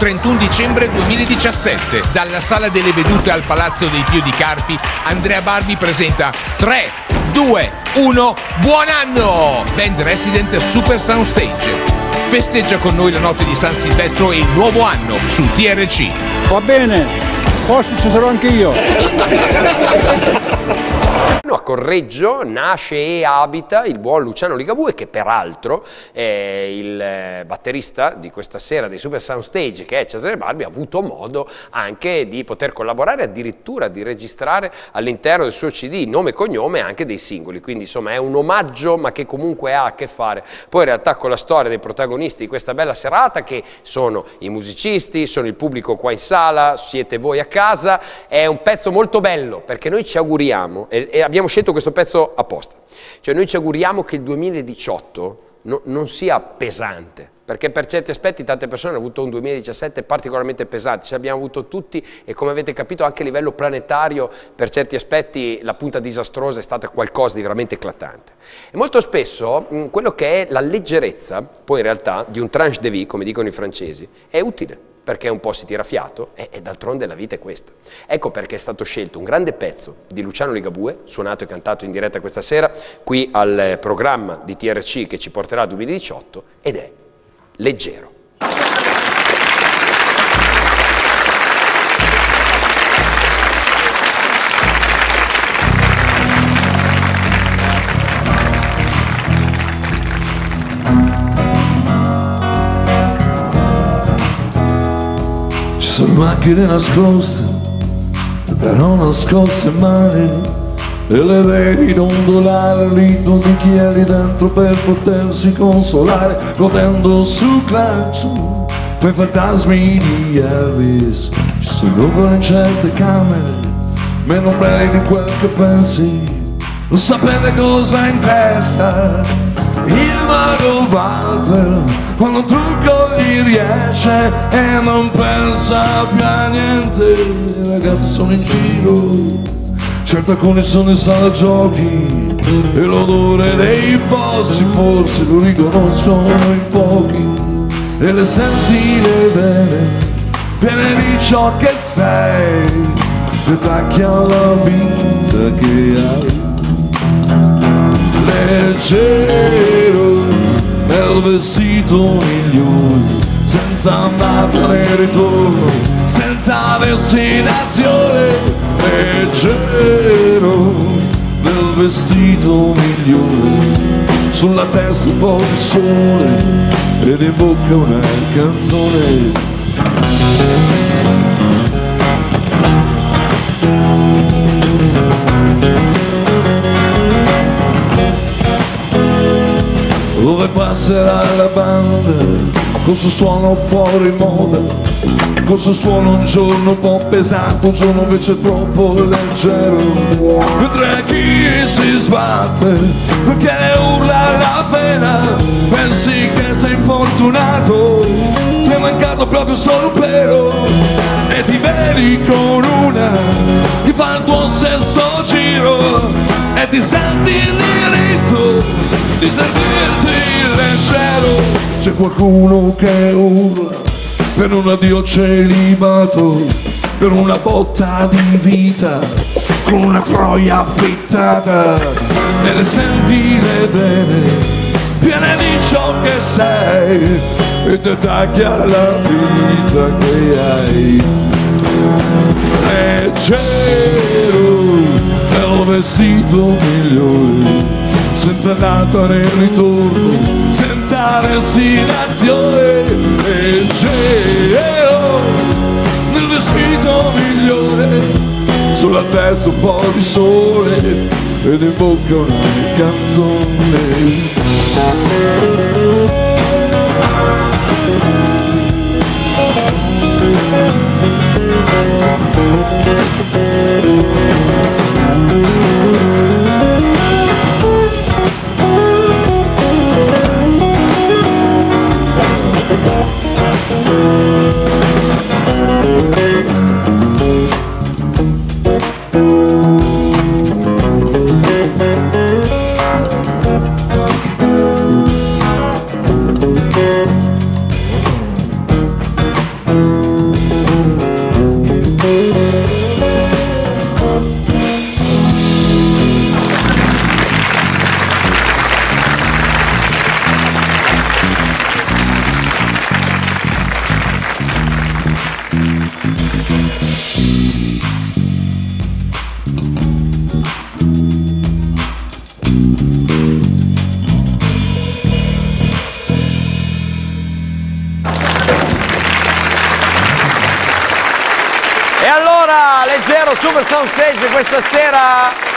31 dicembre 2017. Dalla Sala delle Vedute al Palazzo dei Pio di Carpi, Andrea Barbi presenta 3, 2, 1, buon anno! Band Resident Super Soundstage. Festeggia con noi la notte di San Silvestro e il nuovo anno su TRC. Va bene, forse ci sarò anche io. A Correggio nasce e abita il buon Luciano Ligabue, che peraltro è il batterista di questa sera dei Super Soundstage, che è Cesare Barbi. Ha avuto modo anche di poter collaborare, addirittura di registrare all'interno del suo CD nome e cognome anche dei singoli, quindi insomma è un omaggio, ma che comunque ha a che fare poi in realtà con la storia dei protagonisti di questa bella serata, che sono i musicisti, sono il pubblico qua in sala, siete voi a casa. È un pezzo molto bello, perché noi ci auguriamo, e abbiamo scelto questo pezzo apposta, cioè noi ci auguriamo che il 2018 non sia pesante, perché per certi aspetti tante persone hanno avuto un 2017 particolarmente pesante, ce l'abbiamo avuto tutti, e come avete capito anche a livello planetario per certi aspetti la punta disastrosa è stata qualcosa di veramente eclatante. E molto spesso quello che è la leggerezza poi in realtà di un tranche de vie, come dicono i francesi, è utile, perché un po' si tira fiato e d'altronde la vita è questa. Ecco perché è stato scelto un grande pezzo di Luciano Ligabue, suonato e cantato in diretta questa sera qui al programma di TRC che ci porterà al 2018, ed è Leggero. Sono macchine nascoste, però nascoste male, e le vedi dondolare lì di chi è lì dentro per potersi consolare, godendo sul claccio quei fantasmi di Elvis. Ci sono in certe camere meno brevi di quel che pensi, non sapete cosa ha in testa il mago Walter quando un trucco gli riesce e non pensa più a niente. I ragazzi sono in giro, certo alcuni sono in sala giochi, e l'odore dei fossi forse lo riconoscono in pochi, e le sentire bene, piene di ciò che sei, ti tacchi alla vita che hai. Leggero è il vestito migliore, senza andata né ritorno, senza destinazione. Leggero del vestito migliore, sulla testa un po' di sole ed in bocca una canzone. Dove passerà la banda con suo suono fuori moda, con suo suono un giorno un po' pesante, un giorno invece troppo leggero, mentre chi si sbatte perché urla la pena, pensi che sei infortunato, sei mancato proprio solo un pelo, e ti vedi con una che fa il tuo stesso giro, e ti senti in diritto di sentirti leggero. C'è qualcuno che urla per un addio celibato, per una botta di vita con una troia affittata, e le sentire bene, piene di ciò che sei, e ti tagli alla vita che hai. Leggero è il vestito migliore, senza andata né ritorno, senza destinazione. Leggero nel vestito migliore, sulla testa un po' di sole ed in bocca una canzone. Super Soundstage questa sera